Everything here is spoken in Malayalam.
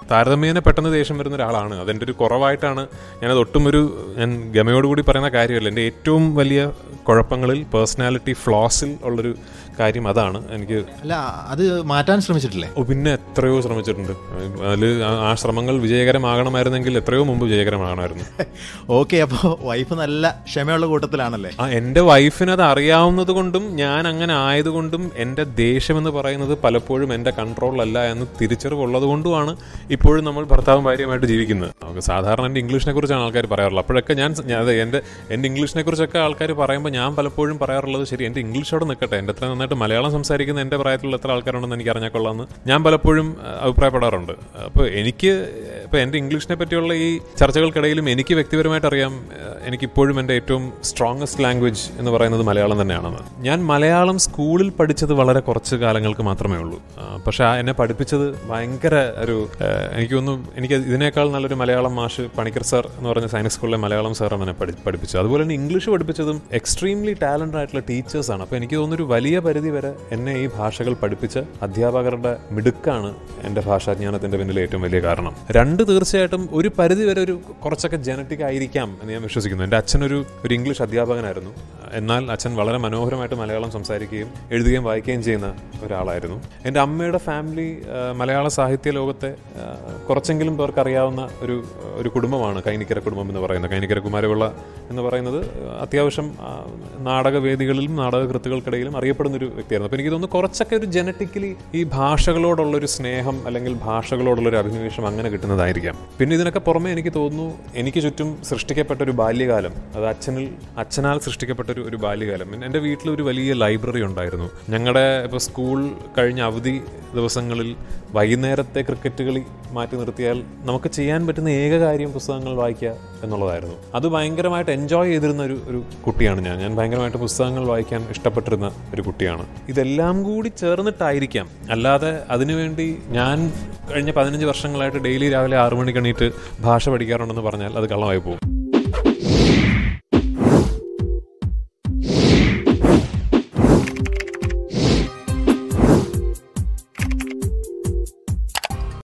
താരതമ്യേന പെട്ടെന്ന് ദേഷ്യം വരുന്ന ഒരാളാണ്. അതെൻ്റെ ഒരു കുറവായിട്ടാണ്. ഞാനത് ഒട്ടും ഞാൻ ഗമയോടുകൂടി പറയുന്ന കാര്യമല്ല. എൻ്റെ ഏറ്റവും വലിയ കുഴപ്പങ്ങളിൽ, പേഴ്സണാലിറ്റി ഫ്ലോസിൽ ഉള്ളൊരു കാര്യം അതാണ്. എനിക്ക് അല്ല, അത് മാറ്റാൻ ശ്രമിച്ചിട്ടില്ലേ? പിന്നെ എത്രയോ ശ്രമിച്ചിട്ടുണ്ട്. അതിൽ ആ ശ്രമങ്ങൾ വിജയകരമാകണമായിരുന്നെങ്കിൽ എത്രയോ മുമ്പ് വിജയകരമാകണമായിരുന്നു. ഓക്കെ, അപ്പോൾ വൈഫ് നല്ല ക്ഷമയുള്ള കൂട്ടത്തിലാണല്ലേ? എൻ്റെ വൈഫിന് അത് അറിയാവുന്നത് കൊണ്ടും ഞാൻ അങ്ങനെ ആയതുകൊണ്ടും എൻ്റെ ദേഷ്യമെന്ന് പറയുന്നത് പലപ്പോഴും എൻ്റെ കൺട്രോളിലല്ല എന്ന് തിരിച്ചറിവുള്ളത് കൊണ്ടുമാണ് ഇപ്പോഴും നമ്മൾ ഭർത്താവും ഭാര്യയുമായിട്ട് ജീവിക്കുന്നത്. നമുക്ക് സാധാരണ എൻ്റെ ഇംഗ്ലീഷിനെ കുറിച്ചാണ് ആൾക്കാർ പറയാറുള്ളത്. അപ്പോഴൊക്കെ എൻ്റെ ഇംഗ്ലീഷിനെ കുറിച്ചൊക്കെ ആൾക്കാർ പറയുമ്പോൾ ഞാൻ പലപ്പോഴും പറയാറുള്ളത്, ശരി എൻ്റെ ഇംഗ്ലീഷോടെ നിൽക്കട്ടെ, എൻ്റെ എത്ര നന്നായിട്ട് മലയാളം സംസാരിക്കുന്ന എൻ്റെ പ്രായത്തിലുള്ള എത്ര ആൾക്കാരുണ്ടെന്ന് എനിക്ക് അറിഞ്ഞാൽ കൊള്ളാമെന്ന് ഞാൻ പലപ്പോഴും അഭിപ്രായപ്പെടാറുണ്ട്. അപ്പോൾ ഇപ്പോൾ എൻ്റെ ഇംഗ്ലീഷിനെ പറ്റിയുള്ള ഈ ചർച്ചകൾക്കിടയിലും എനിക്ക് വ്യക്തിപരമായിട്ട് അറിയാം, എനിക്കിപ്പോഴും എൻ്റെ ഏറ്റവും സ്ട്രോങ്ങസ്റ്റ് ലാംഗ്വേജ് എന്ന് പറയുന്നത് മലയാളം തന്നെയാണെന്ന്. ഞാൻ മലയാളം സ്കൂളിൽ പഠിച്ചത് വളരെ കുറച്ച് കാലങ്ങൾക്ക് മാത്രമേ ഉള്ളൂ. പക്ഷേ എന്നെ പഠിപ്പിച്ചത് ഭയങ്കര എനിക്ക് ഇതിനേക്കാൾ നല്ലൊരു മലയാളം മാഷ് പണിക്കർ സാർ എന്ന് പറഞ്ഞ സൈനിക് സ്കൂളിലെ മലയാളം സാറാണ് എന്നെ പഠിപ്പിച്ചത്. അതുപോലെ തന്നെ ഇംഗ്ലീഷ് പഠിപ്പിച്ചതും എക്സ്ട്രീംലി ടാലന്റഡ് ആയിട്ടുള്ള ടീച്ചേഴ്സാണ്. അപ്പോൾ എനിക്ക് തോന്നുന്നൊരു വലിയ പരിധി വരെ എന്നെ ഈ ഭാഷകൾ പഠിപ്പിച്ച അധ്യാപകരുടെ മിടുക്കാണ് എൻ്റെ ഭാഷാജ്ഞാനത്തിൻ്റെ പിന്നിലെ ഏറ്റവും വലിയ കാരണം. തീർച്ചയായിട്ടും ഒരു പരിധി വരെ കുറച്ചൊക്കെ ജനറ്റിക് ആയിരിക്കാം എന്ന് ഞാൻ വിശ്വസിക്കുന്നു. എൻ്റെ അച്ഛനൊരു ഇംഗ്ലീഷ് അധ്യാപകനായിരുന്നു. എന്നാൽ അച്ഛൻ വളരെ മനോഹരമായിട്ട് മലയാളം സംസാരിക്കുകയും എഴുതുകയും വായിക്കുകയും ചെയ്യുന്ന ഒരാളായിരുന്നു. എൻ്റെ അമ്മയുടെ ഫാമിലി മലയാള സാഹിത്യ ലോകത്തെ കുറച്ചെങ്കിലും പേർക്ക് അറിയാവുന്ന ഒരു കുടുംബമാണ് കൈനിക്കര കുടുംബം എന്ന് പറയുന്നത്. കൈനിക്കര കുമാരപിള്ള എന്ന് പറയുന്നത് അത്യാവശ്യം നാടകവേദികളിലും നാടകകൃത്തുക്കൾക്കിടയിലും അറിയപ്പെടുന്നൊരു വ്യക്തിയായിരുന്നു. അപ്പോൾ എനിക്ക് തോന്നുന്നു കുറച്ചൊക്കെ ഒരു ജനറ്റിക്കലി ഈ ഭാഷകളോടുള്ളൊരു സ്നേഹം അല്ലെങ്കിൽ ഭാഷകളോടുള്ളൊരു അഭിനിവേശം അങ്ങനെ കിട്ടുന്നതായിരിക്കാം. പിന്നെ ഇതിനൊക്കെ പുറമെ എനിക്ക് തോന്നുന്നു എനിക്ക് ചുറ്റും സൃഷ്ടിക്കപ്പെട്ട ഒരു ബാല്യകാലം, അത് അച്ഛനാൽ സൃഷ്ടിക്കപ്പെട്ട ഒരു ബാല്യകാലം. എൻ്റെ വീട്ടിൽ ഒരു വലിയ ലൈബ്രറി ഉണ്ടായിരുന്നു. ഞങ്ങളുടെ ഇപ്പോൾ സ്കൂൾ കഴിഞ്ഞ അവധി ദിവസങ്ങളിൽ വൈകുന്നേരത്തെ ക്രിക്കറ്റ് കളി മാറ്റി നിർത്തിയാൽ നമുക്ക് ചെയ്യാൻ പറ്റുന്ന ഏക കാര്യം പുസ്തകങ്ങൾ വായിക്കുക എന്നുള്ളതായിരുന്നു. അത് ഭയങ്കരമായിട്ട് എൻജോയ് ചെയ്തിരുന്ന ഒരു കുട്ടിയാണ് ഞാൻ ഭയങ്കരമായിട്ട് പുസ്തകങ്ങൾ വായിക്കാൻ ഇഷ്ടപ്പെട്ടിരുന്ന ഒരു കുട്ടിയാണ്. ഇതെല്ലാം കൂടി ചേർന്നിട്ടായിരിക്കാം, അല്ലാതെ അതിനുവേണ്ടി ഞാൻ കഴിഞ്ഞ 15 വർഷങ്ങളായിട്ട് ഡെയിലി രാവിലെ 6 മണിക്ക് എണീറ്റ് ഭാഷ പഠിക്കാറുണ്ടെന്ന് പറഞ്ഞാൽ അത് കള്ളമായി പോകും.